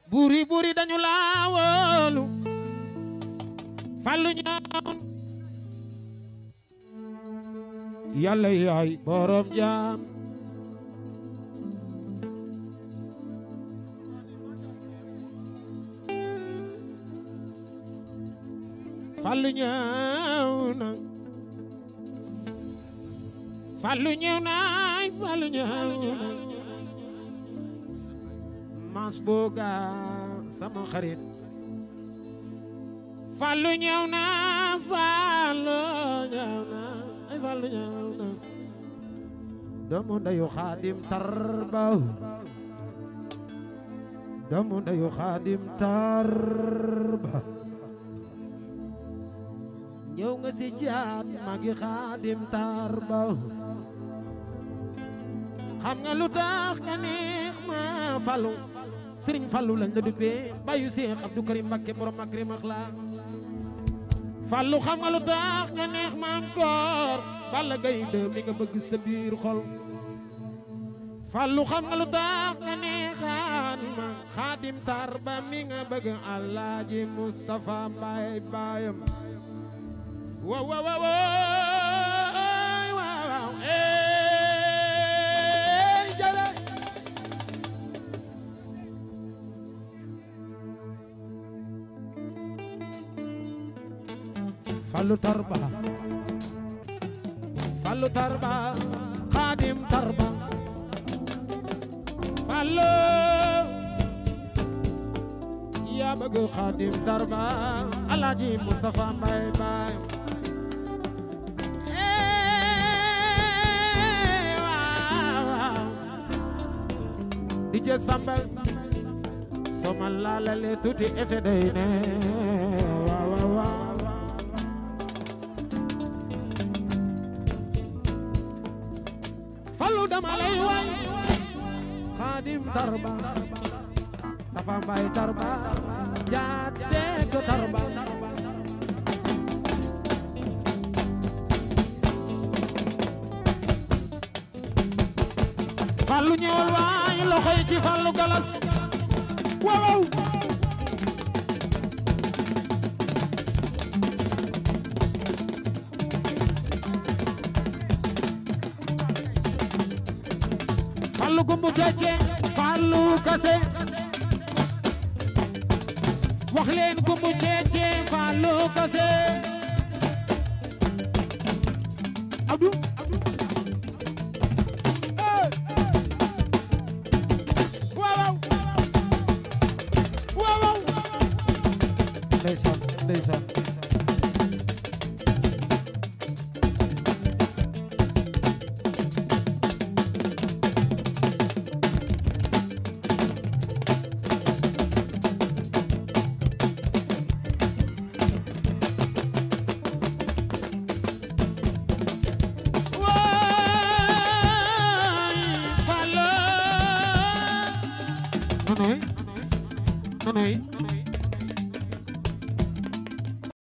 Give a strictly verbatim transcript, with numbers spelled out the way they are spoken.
buri buri dañu laa wóolu Fallu ñaan Yàlla yaay borom jaam Fallu ñëw na Fallu ñëw na Fallu ñëw na Mas Boga sama xarit Fallu ñëw na Fallu ñëw na ay Fallu ñëw na doomu ndeyu Xaadim Tarba doomu ndeyu Xaadim Tarba ñëw nga si jaat magi Xaadim Tarba xam nga lu tax nga neex ma Fallu Sëriñ Fallu lañ la duppee bayu Seex Abdou Karim Mbakke borom Makrim Akhlaq Fallu xam nga lu tax nga neex ma encore Balla Gaye de mi nga bëgg sa biir xol Fallu xam nga lu tax nga neexaan ma Xaadim Tarba mi nga bëgg Alaaji Mustafa Mbaay baayam waaw waaw waaw waaw eh jale Fallu Tarba Fallu Tarba Xaadim Tarba Fallu yaa bëgg Xaadim Tarba Alaaji Mustafa Mbaay baay di je sambal soma laalale tuuti effet day ne waaw waaw waaw Fallu dama lay way Xaadim Tarba Tafa Mbaay Tarba jaat Seek Tarba Fallu ñëwal waay loxo yi ci Fallu Galas waaw Fallu gumbu cece Fallu kase wax leen gumbu cece Fallu kase Abdou ndeysaan ndeysaan waay Fallu nonoy nonoy